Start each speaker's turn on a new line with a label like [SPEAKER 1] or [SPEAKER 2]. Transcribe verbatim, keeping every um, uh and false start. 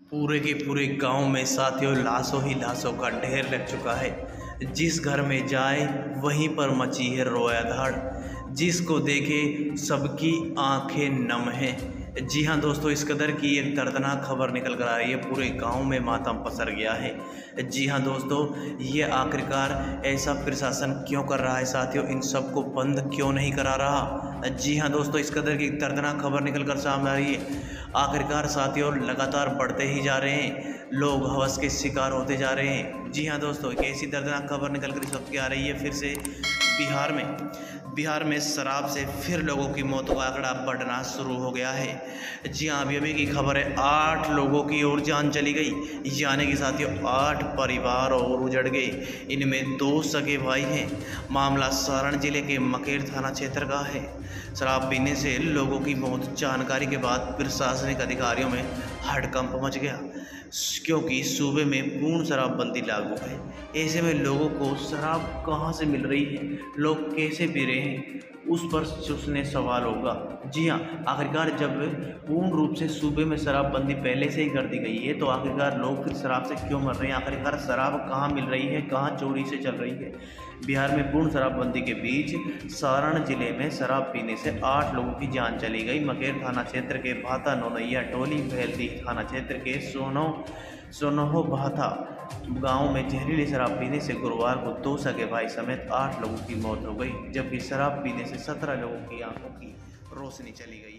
[SPEAKER 1] पूरे के पूरे गांव में साथियों लाशों ही लाशों का ढेर लग चुका है। जिस घर में जाए वहीं पर मची है रोया-धाड़। जिसको देखे सबकी आंखें नम हैं। जी हाँ दोस्तों, इस कदर की एक दर्दनाक खबर निकल कर आ रही है, पूरे गांव में मातम पसर गया है। जी हाँ दोस्तों, ये आखिरकार ऐसा प्रशासन क्यों कर रहा है साथियों, इन सब को बंद क्यों नहीं करा रहा। जी हाँ दोस्तों, इस कदर की दर्दनाक खबर निकल कर सामने आ रही है। आखिरकार साथियों लगातार बढ़ते ही जा रहे हैं, लोग हवस के शिकार होते जा रहे हैं। जी हाँ दोस्तों, एक ऐसी दर्दनाक खबर निकल कर इस वक्त आ रही है फिर से बिहार में बिहार में शराब से फिर लोगों की मौतों का आंकड़ा बढ़ना शुरू हो गया है। जी हाँ, अभी अभी की खबर है, आठ लोगों की और जान चली गई। यानी कि साथियों आठ परिवार और उजड़ गए, इनमें दो सगे भाई हैं। मामला सारण जिले के मकेर थाना क्षेत्र का है। शराब पीने से लोगों की मौत जानकारी के बाद प्रशासनिक अधिकारियों में हड़कंप मच गया, क्योंकि सूबे में पूर्ण शराबबंदी लागू है। ऐसे में लोगों को शराब कहाँ से मिल रही है, लोग कैसे पी रहे हैं, उस पर सोचने सवाल होगा। जी हाँ, आखिरकार जब पूर्ण रूप से सूबे में शराबबंदी पहले से ही कर दी गई है, तो आखिरकार लोग फिर शराब से क्यों मर रहे हैं, आखिरकार शराब कहाँ मिल रही है, कहाँ चोरी से चल रही है। बिहार में पूर्ण शराबबंदी के बीच सारण जिले में शराब पीने से आठ लोगों की जान चली गई। मकेर थाना क्षेत्र के भाता नौनैया टोली, भैलदी थाना क्षेत्र के सोनो सोनोहो भाथा गांव में जहरीली शराब पीने से गुरुवार को दो सगे भाई समेत आठ लोगों की मौत हो गई, जबकि शराब पीने से सत्रह लोगों की आंखों की रोशनी चली गई।